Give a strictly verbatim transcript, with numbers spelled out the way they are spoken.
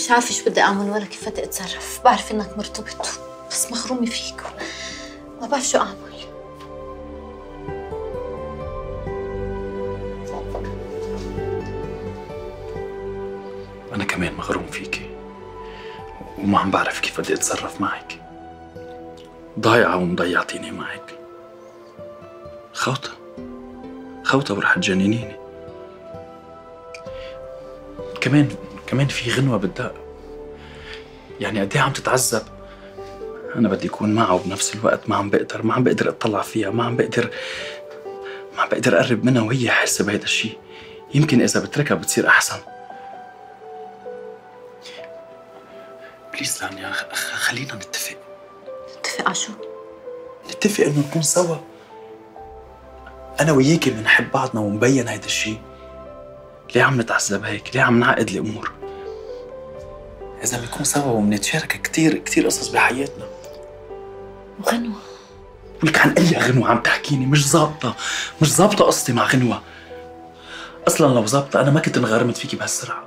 مش عارفة شو بدي أعمل ولا كيف بدي أتصرف. بعرف إنك مرتبط بس مغرومة فيك، ما بعرف شو أعمل. أنا كمان مغروم فيكي وما عم بعرف كيف بدي أتصرف معك. ضايعة ومضيعتيني معك. خوطة خوطة ورح تجننيني. كمان كمان في غنوة بالدق. يعني قد ايه عم تتعذب. أنا بدي أكون معه بنفس الوقت ما عم بقدر ما عم بقدر أطلع فيها، ما عم بقدر ما عم بقدر أقرب منها وهي حاسة بهذا الشيء. يمكن إذا بتركها بتصير أحسن. بليز لانيا خلينا نتفق. نتفق على شو؟ نتفق إنه نكون سوا. أنا وياكي بنحب بعضنا ومبين هيدا الشيء. ليه عم نتعذب هيك؟ ليه عم نعقد الأمور؟ إذا بنكون سوا وبنتشارك كثير كثير قصص بحياتنا. وغنوة؟ ولك عن أي غنوة عم تحكيني؟ مش ظابطة، مش ظابطة قصتي مع غنوة. أصلاً لو ظابطة أنا ما كنت انغرمت فيكي بهالسرعة.